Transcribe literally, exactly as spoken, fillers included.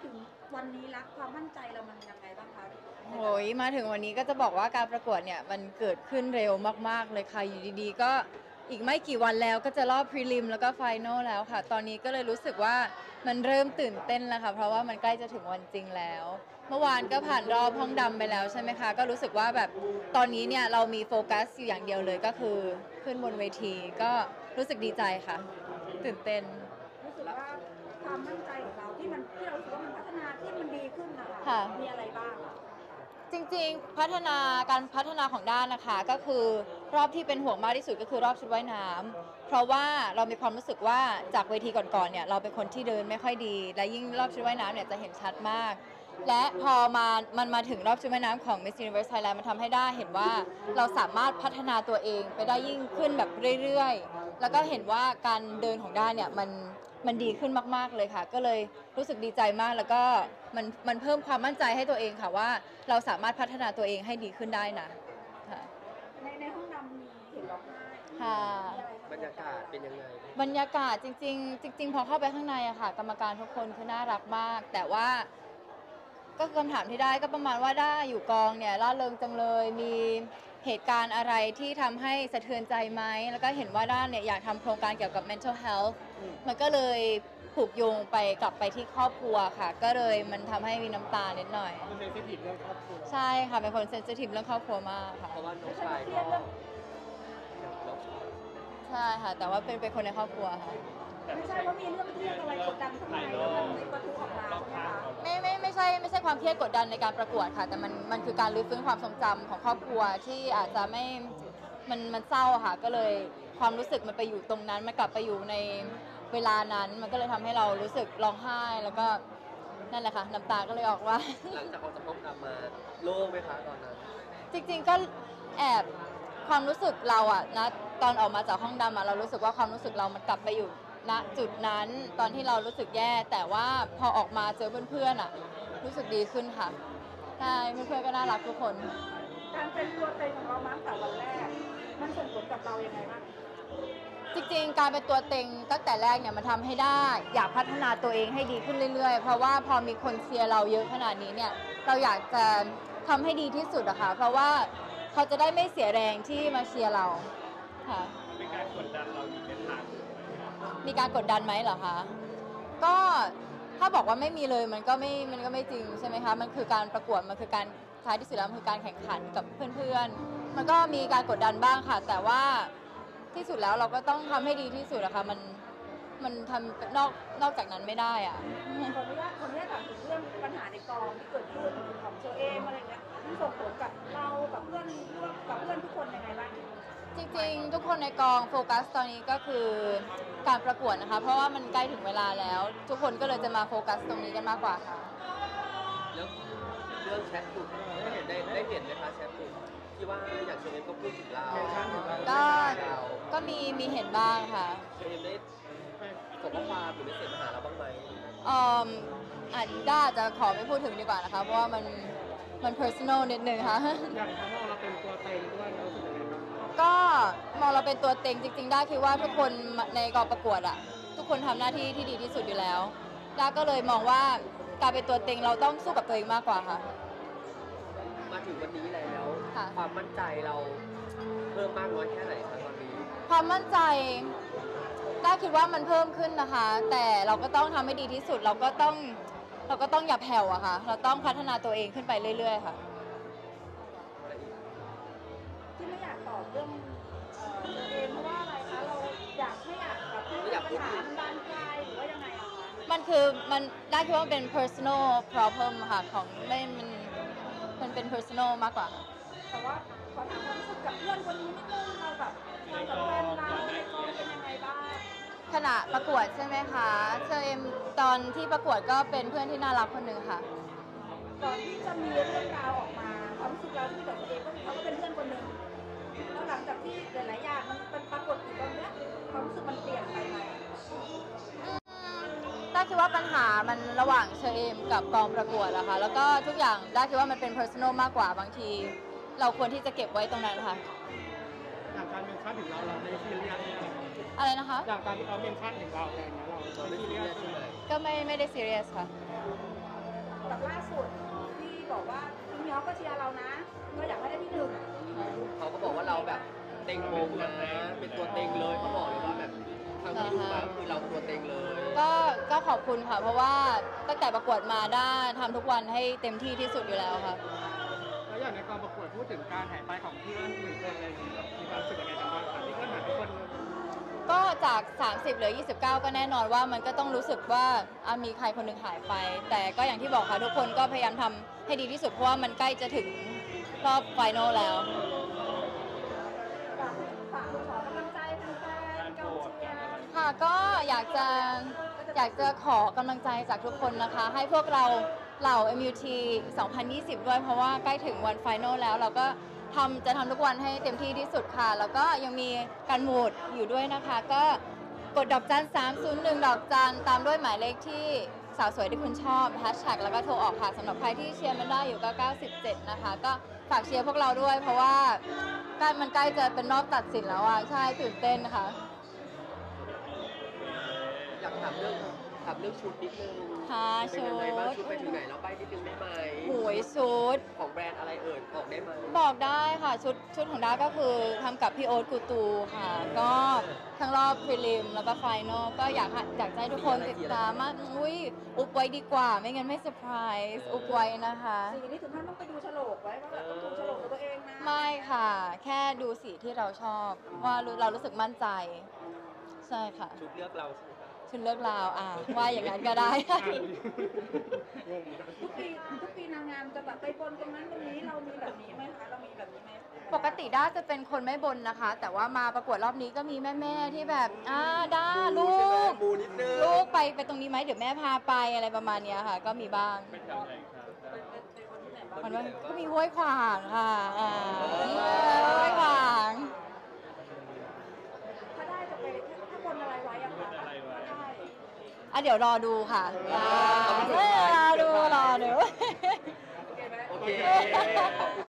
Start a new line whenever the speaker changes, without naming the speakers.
ถึงวันนี้ละความมั่นใจเรามันยังไงบ้างคะ
โอ้ยมาถึงวันนี้ก็จะบอกว่าการประกวดเนี่ยมันเกิดขึ้นเร็วมากๆเลยค่ะอยู่ดีๆก็อีกไม่กี่วันแล้วก็จะรอบพรีลิมแล้วก็ไฟนอลแล้วค่ะตอนนี้ก็เลยรู้สึกว่ามันเริ่มตื่นเต้นแล้วค่ะเพราะว่ามันใกล้จะถึงวันจริงแล้ว เมื่อวานก็ผ่านรอบห้องดำไปแล้วใช่ไหมคะก็รู้สึกว่าแบบตอนนี้เนี่ยเรามีโฟกัสอยู่อย่างเดียวเลยก็คือขึ้นบนเวทีก็รู้สึกดีใจค่ะตื่นเต้น
รู้สึกว่าความมั่นใจของเราที่มันที่เรารู้สึกว่ามันพัฒนาที่มันดีขึ้นนะคะ
ค่ะ
มีอะไรบ้าง
จริงๆพัฒนาการพัฒนาของด้านนะคะก็คือรอบที่เป็นห่วงมากที่สุดก็คือรอบชุดว่ายน้ำเพราะว่าเรามีความรู้สึกว่าจากเวทีก่อนๆเนี่ยเราเป็นคนที่เดินไม่ค่อยดีและยิ่งรอบชุดว่ายน้ำเนี่ยจะเห็นชัดมากและพอมามันมาถึงรอบชุดว่ายน้ำของ Miss Universe Thailand มันทำให้ได้เห็นว่าเราสามารถพัฒนาตัวเองไปได้ยิ่งขึ้นแบบเรื่อยๆแล้วก็เห็นว่าการเดินของด้านเนี่ยมันมันดีขึ้นมากๆเลยค่ะก็เลยรู้สึกดีใจมากแล้วก็มันมันเพิ่มความมั่นใจให้ตัวเองค่ะว่าเราสามารถพัฒนาตัวเองให้ดีขึ้นได้นะค่ะ
ในในห้องดำมีเห็นร้องไห้
ค่ะ
มีอะไรคะ
บรรยากาศเป็นยังไง
บรรยากาศจริงๆจริงๆพอเข้าไปข้างในอะค่ะกรรมการทุกคนคือน่ารักมากแต่ว่าก็คำถามที่ได้ก็ประมาณว่าได้อยู่กองเนี่ยร่าเริงจังเลยมีเหตุการณ์อะไรที่ทำให้สะเทือนใจไหมแล้วก็เห็นว่าด้านเนี่ยอยากทำโครงการเกี่ยวกับ mental health มันก็เลยผูกโยงไปกลับไปที่ครอบครัวค่ะก็เลยมันทำให้มีน้ำตานิดหน่อย
เป็นเซนซิทีฟเรื่องครอบครัว
ใช่ค่ะเป็นคนเซนซิทีฟเรื่องครอบครัวมากค่ะ
เพราะว่าน้อง
ไม่ใช่
ชาย
เครียด
ก็
เรื่อง
น้อง
ใช่ค่ะแต่ว่าเป็นเป็นคนในครอบครัวค่ะ
ไม่ใช่ว่ามีเรื่องเครียดอะไรกดดันข้างในแล้วมันมีประทุออกมาใช่ไหมคะ
ไม่ไม่ไม่ใช่ไม่ใช่ความเครียดกดดันในการประกวดค่ะแต่มันมันคือการรื้อฟื้นความทรงจำของครอบครัวที่อาจจะไม่มันมันเศร้าค่ะก็เลยความรู้สึกมันไปอยู่ตรงนั้นมันกลับไปอยู่ในเวลานั้นมันก็เลยทำให้เรารู้สึกร้องไห้แล้วก็นั่นแหละค่ะน้ำตาก็เลยออกว่า
หลังจากออกจากห้องดำมาโล่งไหมคะตอนนั้น
จริงๆก็แอบความรู้สึกเราอะนะตอนออกมาจากห้องดำอะเรารู้สึกว่าความรู้สึกเรามันกลับไปอยู่ณจุดนั้นตอนที่เรารู้สึกแย่แต่ว่าพอออกมาเจอเพื่อนๆอะรู้สึกดีขึ้นค่ะใช่เพื่อนๆก็น่ารักทุกคน
การเป็นตัวเต็งของเรามาตั้งแต่วันแรกมันส่งผลกับเรายังไงบ้าง
จริงๆการเป็นตัวเต็งตั้งแต่แรกเนี่ยมันทำให้ได้อยากพัฒนาตัวเองให้ดีขึ้นเรื่อยๆเพราะว่าพอมีคนเชียร์เราเยอะขนาดนี้เนี่ยเราอยากจะทำให้ดีที่สุดอะค่ะเพราะว่าเขาจะได้ไม่เสียแรงที่มาเชียร์เราค่ะ
เป็นการกดดันเราอีกเป็นทาง
มีการกดดันไหมเหรอคะก็ถ้าบอกว่าไม่มีเลยมันก็ไม่มันก็ไม่จริงใช่ไหมคะมันคือการประกวดมันคือการท้ายที่สุดแล้วมันคือการแข่งขันกับเพื่อนๆมันก็มีการกดดันบ้างค่ะแต่ว่าที่สุดแล้วเราก็ต้องทำให้ดีที่สุดอะค่ะมันมันทำนอกนอกจากนั้นไม่ได้อะ
ขออนุญาตขออนุญาตถามถึงเรื่องปัญหาในกองที่เกิดขึ้นของเชอเอมอะไรเงี้ยมันส่งผลกับเรากับเพื่อนร่วมกับเพื่อนทุกคนยังไงบ้าง
จริงๆทุกคนในกองโฟกัสตอนนี้ก็คือการประกวดนะคะเพราะว่ามันใกล้ถึงเวลาแล้ว ทุกคนก็เลยจะมาโฟกัสตรงนี้กันมากกว่าค่ะ
แล้วเรื่องแชทกลุ่มได้เห็นได้ได้เห็นไหมคะแชทกลุ่มที่ว่าอย่างเชอเอมก็พูดถึงเรา
ก็ก็มีมีเห็นบ้างค่ะ
เชอเอมได้ส่งข้อความหรือไม่เสร็จมาหาเราบ้างไหม
เอ่ออาจด้าจะขอไม่พูดถึงดีกว่านะคะเพราะว่ามันมัน personal นิดนึงค่ะ
อย่างเขามองเราเป็นตัวเต็งด้วยเรารู้สึกยังไงบ้าง
ก็มองเราเป็นตัวเต็งจริงๆได้คิดว่าทุกคนในกองประกวดอะทุกคนทำหน้าที่ที่ดีที่สุดอยู่แล้วด้าก็เลยมองว่าการเป็นตัวเต็งเราต้องสู้กับตัวเองมากกว่าค่ะ
มาถึงวันนี้แล้วความมั่นใจเราเพิ่มมากน้อยแค่ไหนคะตอนนี้
ความมั่นใจด้าคิดว่ามันเพิ่มขึ้นนะคะ แต่เราก็ต้องทำให้ดีที่สุดเราก็ต้องเราก็ต้องอย่าแผ่วอะค่ะเราต้องพัฒนาตัวเองขึ้นไปเรื่อยๆค่ะ
ที่ไม่อยากตอบเรื่องเอ่อเชอเอมเพราะว่าอะไรคะเราอยากไม่อยากแบบให้ปัญหามันบานปลายหรือว่ายังไงอะคะ
มันคือมันได้คิดว่ามันเป็น personal problem ค่ะของไม่มันมันเป็น personal มากกว่า
แต่ว่าขอถามความรู้สึกกับเพื่อนคนนี้นิดนึงเราแบบเรากับแฟนเราในกองเป็นยังไงบ้าง
ขณะประกวดใช่ไหมคะเชอเอมตอนที่ประกวดก็เป็นเพื่อนที่น่ารักคนหนึ่งค่ะ
ก่อนที่จะมีเรื่องราวออกมาความรู้สึกเราที่กับตัวเองก็เขาก็เป็นเพื่อนคนหนึ่งแล้วหลังจากที่หลายๆอย่างมันเป็นปรากฏอยู่ตรงนี้ความรู้สึกมันเปลี่ยนไปไหม
ด้าคิดว่าปัญหามันระหว่างเชอเอมกับกองประกวดอะค่ะแล้วก็ทุกอย่างด้าคิดว่ามันเป็น personal มากกว่าบางทีเราควรที่จะเก็บไว้ตรงนั้นค่ะ
อย่างการเมนชั่นถึงเราเราในซีเรียส
อะไรนะคะ
อย่างการที่เขาเมนชั่นถึงเราอะไรอย่างเงี้ยเรา
เราไม่ซีเรียสใช่ไหม
ก็ไม่ไม่ได้ serious ค่ะ
กับล่าสุดที่บอกว่าพี่เมียวก็เชียร์เรานะ ก็อยากให้ได้ที่หนึ่ง
เขาก็บอกว่าเราแบบเต็งมงนะเป็นตัวเต็งเลยเขาบอกเลยว่าแบบทางที่ดูมาคือเราตัวเต็งเลย
ก็ก็ขอบคุณค่ะ เพราะว่าตั้งแต่ประกวดมาได้ทำทุกวันให้เต็มที่ที่สุดอยู่แล้วค่ะ
แล้วอย่างในกองประกวดพูดถึงการหายไปของเพื่อนหนึ่งคนอะไรอย่างเงี้ยมีความรู้สึกยังไงบ้างคะที่เพื่อนหายไปคนนึง
ก็จาก สามสิบเหลือ ยี่สิบเก้า ก็แน่นอนว่ามันก็ต้องรู้สึกว่าอ่ะมีใครคนหนึ่งหายไป แต่ก็อย่างที่บอกค่ะทุกคนก็พยายามทำให้ดีที่สุดเพราะว่ามันใกล้จะถึงรอบไฟนอลแล้ว
ฝากฝากขอกำลังใจแฟนๆกองเชียร์
ค่ะก็อยากจะอยากจะขอกำลังใจจากทุกคนนะคะ ให้พวกเราเหล่า เอ็ม ยู ที สองพันยี่สิบ ด้วยเพราะว่าใกล้ถึงวันไฟนอลแล้ว เราก็ทำจะทำทุกวันให้เต็มที่ที่สุดค่ะ แล้วก็ยังมีการโหวตอยู่ด้วยนะคะ ก็กดดอกจันสามศูนย์หนึ่งดอกจันตามด้วยหมายเลขที่สาวสวยที่คุณชอบแฮชแท็กแล้วก็โทรออกค่ะสำหรับใครที่เชียร์มันได้อยู่ก็เก้าสิบเจ็ดนะคะก็ฝากเชียร์พวกเราด้วย เพราะว่าใกล้มันใกล้จะเป็นรอบตัดสินแล้วอ่ะใช่ตื่นเต้นนะคะ
อยากถามเรื่องถามเรื่องชุดนิดนึง
ค่ะ
เป็นยังไงบ้างชุดไปถึงไหนแล้วใบนิดนึงได้ไหม
หวยชุด
ของแบรนด์อะไรเอ่ยบอกได้ไหม
บอกได้ค่ะชุดชุดของด้าก็คือทำกับพี่โอ๊ตกูตูค่ะ ก็ทั้งรอบพรีลิมแล้วก็ไฟนอลก็อยากให้อยากจะให้ทุกคนติดตามมากอุ้ยอุบไว้ดีกว่า ไม่งั้นไม่เซอร์ไพรส์อุบไว้นะคะ
สีนี้ถึงขั้นต้องไปดูโฉลกไว้ว่าแบบต้องดูโฉลกตัวเองนะ
ไม่ค่ะ แค่ดูสีที่เราชอบ ว่าเรารู้สึกมั่นใจ ใช่ค่ะ
ชุดเลือกเราใช่ไหมคะ
ชุดเลือกราวอ่ะว่าอย่างนั้นก็ได้
ทุกปีทุกปีนางงามจะแบบไปบนตรงนั้นตรงนี้เรามีแบบนี้ไหมคะเรามีแบบนี้ไหม
ปกติด้าจะเป็นคนไม่บนนะคะ แต่ว่ามาประกวดรอบนี้ก็มีแม่ ๆ ที่แบบอ่าด้าลู
ใช่ไหม
ก
มูนิดนึง
ลูกไปไปตรงนี้ไหมเดี๋ยวแม่พาไปอะไรประมาณเนี้ยค่ะ ก็มีบ้าง
เป็นแถวไหนครับ
ไปไปไปบนที่ไหนบ้าง
มันว่าก็มีห้วยขวางค่ะอ่าห้วยขวาง
ถ้าได้จะไปถ้าบนอะไรไว้อะคะถ้าได้
อ่ะเดี๋ยวรอดูค่ะอ่ารอดูรอดู
โอเคไหม
โอเคขอบคุณ